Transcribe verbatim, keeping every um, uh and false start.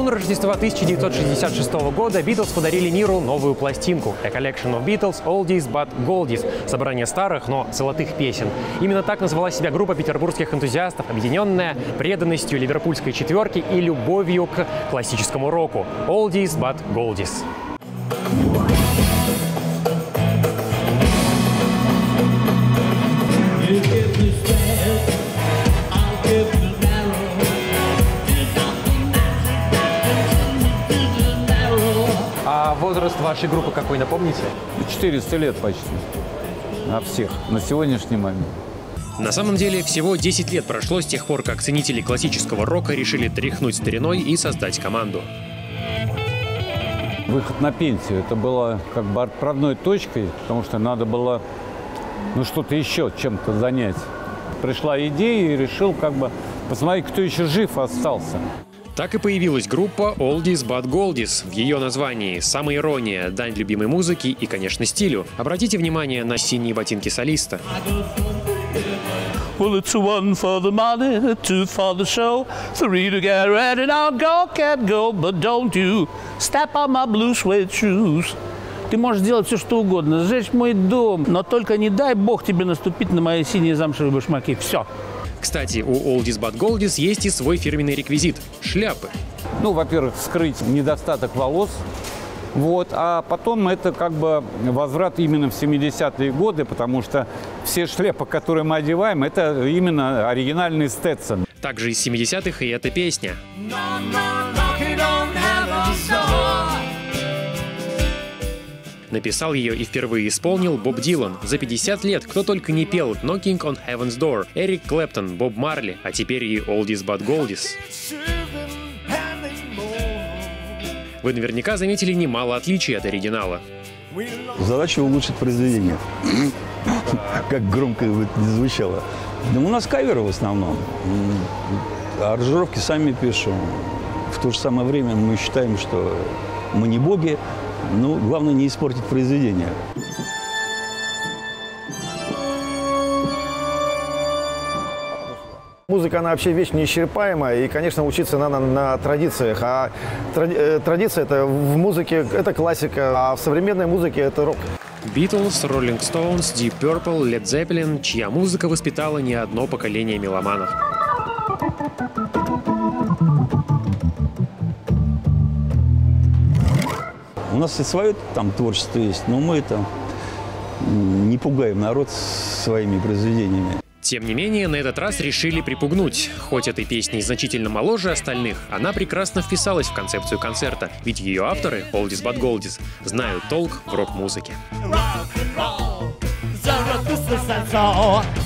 канун Рождества тысяча девятьсот шестьдесят шестого года Битлз подарили миру новую пластинку «A Collection of Beatles Oldies but Goldies» – собрание старых, но золотых песен. Именно так назвала себя группа петербургских энтузиастов, объединенная преданностью ливерпульской четверки и любовью к классическому року. «Oldies but Goldies». А возраст вашей группы какой, напомните? четыреста лет почти. На всех. На сегодняшний момент. На самом деле, всего десять лет прошло с тех пор, как ценители классического рока решили тряхнуть стариной и создать команду. Выход на пенсию. Это было как бы отправной точкой, потому что надо было ну, что-то еще чем-то занять. Пришла идея и решил как бы посмотреть, кто еще жив остался. Так и появилась группа Oldies but Goldies. В ее названии самоирония, дань любимой музыке и, конечно, стилю. Обратите внимание на синие ботинки солиста. Well, it's one for the money, two for the show, three to get ready. Now go, cat, go, but don't you step on my blue suede shoes. Ты можешь делать все, что угодно, сжечь мой дом, но только не дай бог тебе наступить на мои синие замшевые башмаки. Все. Кстати, у Oldies but Goldies есть и свой фирменный реквизит – шляпы. Ну, во-первых, скрыть недостаток волос. Вот, а потом это как бы возврат именно в семидесятые годы, потому что все шляпы, которые мы одеваем, это именно оригинальный Сtetson. Также из семидесятых и эта песня. Написал ее и впервые исполнил Боб Дилан. За пятьдесят лет кто только не пел «Knocking on Heaven's Door», Эрик Клэптон, Боб Марли, а теперь и Oldies but Goldies. Вы наверняка заметили немало отличий от оригинала. Задача улучшить произведение. Как громко это не звучало. Да у нас каверы в основном. А аранжировки сами пишем. В то же самое время мы считаем, что мы не боги. Но главное не испортить произведение. Музыка, она вообще вещь неисчерпаемая, и, конечно, учиться надо на традициях. А тради традиция это в музыке – это классика, а в современной музыке – это рок. Beatles, Rolling Stones, Deep Purple, Led Zeppelin, чья музыка воспитала не одно поколение меломанов. У нас и свое там творчество есть, но мы это не пугаем народ своими произведениями. Тем не менее, на этот раз решили припугнуть. Хоть этой песней значительно моложе остальных, она прекрасно вписалась в концепцию концерта, ведь ее авторы, Oldies but Goldies, знают толк в рок-музыке.